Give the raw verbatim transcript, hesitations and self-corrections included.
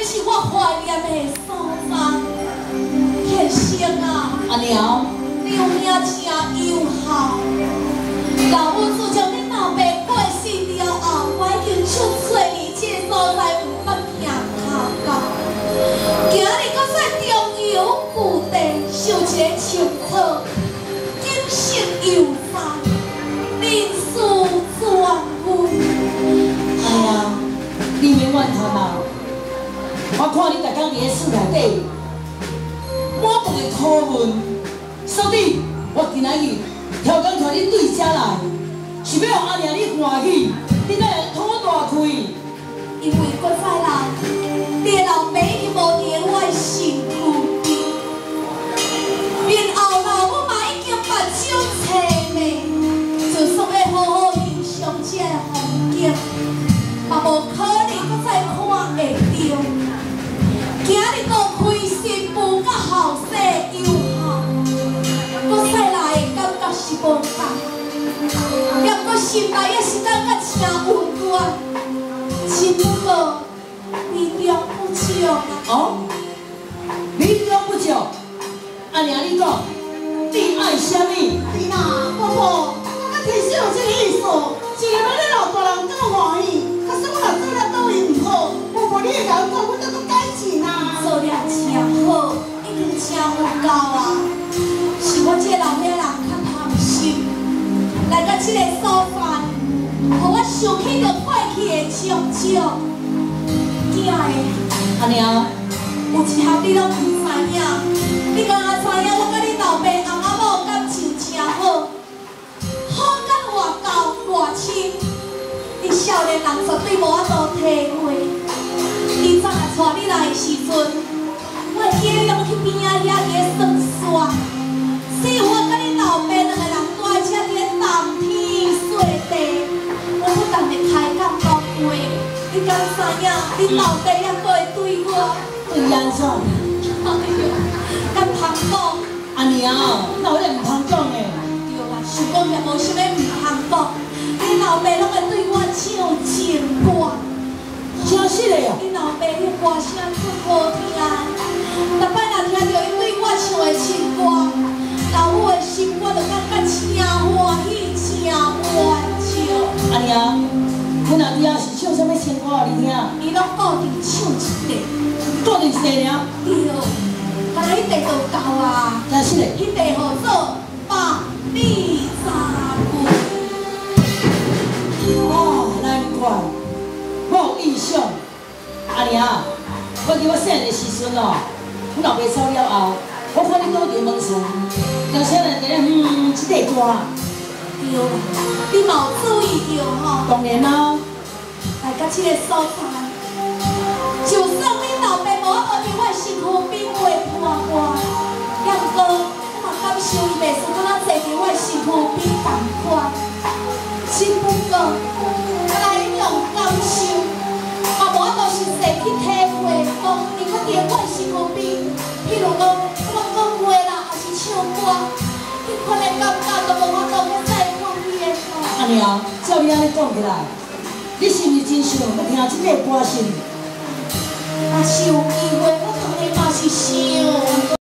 是我怀念的所在。天生啊， 阿娘， 你有名真友好。老母自从你老爸过世了后，我已经出找你这所在有捌行脚到。今日搁说中游故地，受一个青草，景色悠哉，人事全无。 哎呀，你免怨叹啦！我看你逐工伫咧厝内底，满腹的苦闷，所以我今仔日挑工带你对遮来，是要让阿娘你欢喜，你才会讨大开。 因为搁再来，你的老爸已经无伫我的身躯边，然后老母嘛已经目睭青眉，就算要好好欣赏这个风景，嘛无可能搁再看会到。今日都开新妇甲后生友好，搁再来的感觉是无同，也搁心内也是感觉真温暖。只不过力量不足啊！ 哦，力量不足，阿娘你讲，你爱啥物？ 是啦，婆婆，我甲提醒有这个意思，是要你老大人更欢喜。可是我若做了倒位唔好，婆婆你会甲我讲，我才搁改进啊。 做了真好，已经真有够啊！是我这个老岁人较贪心，来到这个所在，互我想起着过去的种种。囝的， 阿娘， 有一项你拢唔知影，你敢若知影我甲你老爸翁仔某感情真好，好甲偌厚偌深，你少年人绝对无法度体会。以前啊，带你来的时阵，我会记得你拢去边仔遐伫咧耍耍，只有我甲你老爸两个人住在遮伫咧谈天说地，我不但会开讲讲话，你敢知影？你老爸也搁会对我， 对安怎？ 哎呦，敢通讲？ 阿娘，哪有咧唔通讲的？ 对啦，想讲也无啥物唔通讲，你老爸拢会对我唱情歌。 真实的哦！ 你老爸迄歌声真好听，逐摆若听到伊对我唱的情歌，老母的心我就感觉真欢喜，真满足。 阿娘，阮阿爹是唱啥物情歌互你听？ 伊拢固定唱一个， 固定一个尔。 对，但迄个就够啊。 真实的。 迄个号做百里查姑。 哦，难怪。我有印象，阿娘，我记我细汉的时阵哦，阮老爸走了后，我看你倒伫门床，当时咧伫咧哼即个歌。 对啦，你嘛有注意到吼？ 当然啦。 来到这个所在，就算你老爸无法度伫我身躯边陪伴我，也毋过我嘛感受伊袂输敢若坐伫我身躯边同款。只不过，来用感受，嘛无法度实际去体会讲，伊搁伫我身躯边，譬如讲我讲话啦，还是唱歌，迄款的感觉都无法度去再看见咯。 阿娘，照你安尼讲起来，你是毋是真想要听即个歌声？ 若是有机会，我当然嘛是想。